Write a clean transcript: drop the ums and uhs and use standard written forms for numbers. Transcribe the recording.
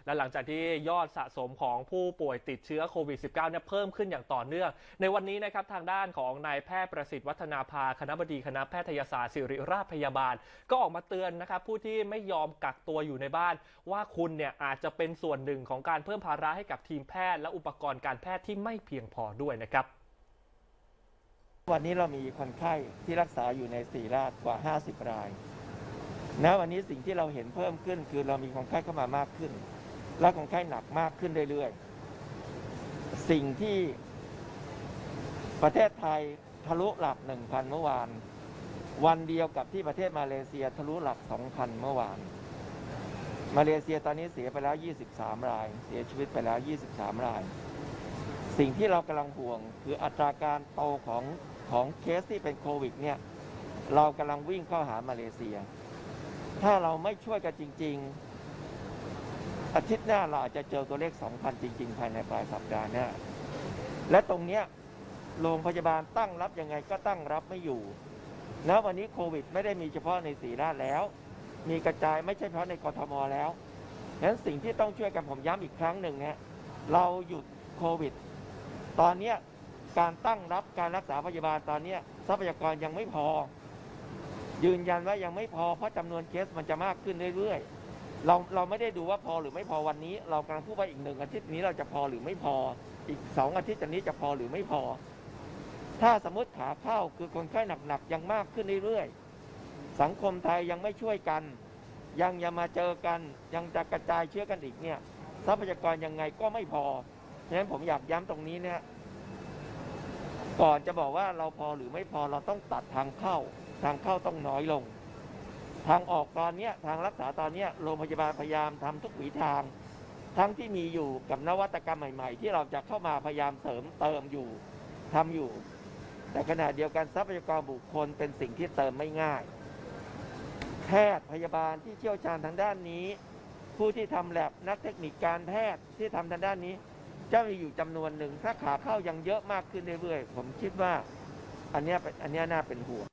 และหลังจากที่ยอดสะสมของผู้ป่วยติดเชื้อโควิด -19 เนี่ยเพิ่มขึ้นอย่างต่อเนื่องในวันนี้นะครับทางด้านของนายแพทย์ประสิทธิ์วัฒนาภาคณบดีคณะแพทยศาสตร์ศิริราชพยาบาลก็ออกมาเตือนนะครับผู้ที่ไม่ยอมกักตัวอยู่ในบ้านว่าคุณเนี่ยอาจจะเป็นส่วนหนึ่งของการเพิ่มภาระให้กับทีมแพทย์และอุปกรณ์การแพทย์ที่ไม่เพียงพอด้วยนะครับวันนี้เรามีคนไข้ที่รักษาอยู่ในศิริราชกว่า50 รายวันนี้สิ่งที่เราเห็นเพิ่มขึ้นคือเรามีคนไข้เข้ามามากขึ้นและคนไข้หนักมากขึ้นเรื่อยๆสิ่งที่ประเทศไทยทะลุหลัก 1,000 เมื่อวานวันเดียวกับที่ประเทศมาเลเซียทะลุหลัก 2,000 เมื่อวานมาเลเซียตอนนี้เสียไปแล้ว23 รายเสียชีวิตไปแล้ว23 รายสิ่งที่เรากำลังห่วงคืออัตราการโตของเคสที่เป็นโควิดเนี่ยเรากำลังวิ่งเข้าหามาเลเซียถ้าเราไม่ช่วยกันจริงๆอาทิตย์หน้าเราอาจจะเจอตัวเลข 2,000 จริงๆภายในปลายสัปดาห์หน้าและตรงเนี้ยโรงพยาบาลตั้งรับยังไงก็ตั้งรับไม่อยู่แล้ววันนี้โควิดไม่ได้มีเฉพาะในศรีราชแล้วมีกระจายไม่ใช่เฉพาะในกทมแล้วฉะนั้นสิ่งที่ต้องช่วยกันผมย้ำอีกครั้งหนึ่งนะเราหยุดโควิดตอนนี้การตั้งรับการรักษาพยาบาลตอนนี้ทรัพยากรยังไม่พอยืนยันว่ายังไม่พอเพราะจำนวนเคสมันจะมากขึ้นเรื่อยๆเราไม่ได้ดูว่าพอหรือไม่พอวันนี้เรากำลังพูดว่าอีก1 อาทิตย์นี้เราจะพอหรือไม่พออีก2 อาทิตย์จากนี้จะพอหรือไม่พอถ้าสมมติขาเข้าคือคนไข้หนักๆยังมากขึ้นเรื่อยๆสังคมไทยยังไม่ช่วยกันยังมาเจอกันยังจะกระจายเชื้อกันอีกเนี่ยทรัพยากรยังไงก็ไม่พอฉะนั้นผมอยากย้ำตรงนี้เนี่ยก่อนจะบอกว่าเราพอหรือไม่พอเราต้องตัดทางเข้าต้องน้อยลงทางออกตอนนี้ทางรักษาตอนนี้โรงพยาบาลพยายามทำทุกวิถีทางทั้งที่มีอยู่กับนวัตกรรมใหม่ๆที่เราจะเข้ามาพยายามเสริมเติมอยู่ทำอยู่แต่ขณะเดียวกันทรัพยากรบุคคลเป็นสิ่งที่เติมไม่ง่ายแพทย์พยาบาลที่เชี่ยวชาญทางด้านนี้ผู้ที่ทำแลบนักเทคนิคการแพทย์ที่ทำทางด้านนี้จะมีอยู่จำนวนหนึ่งถ้าขาเข้ายังเยอะมากขึ้นเรื่อยๆผมคิดว่าอันนี้น่าเป็นห่วง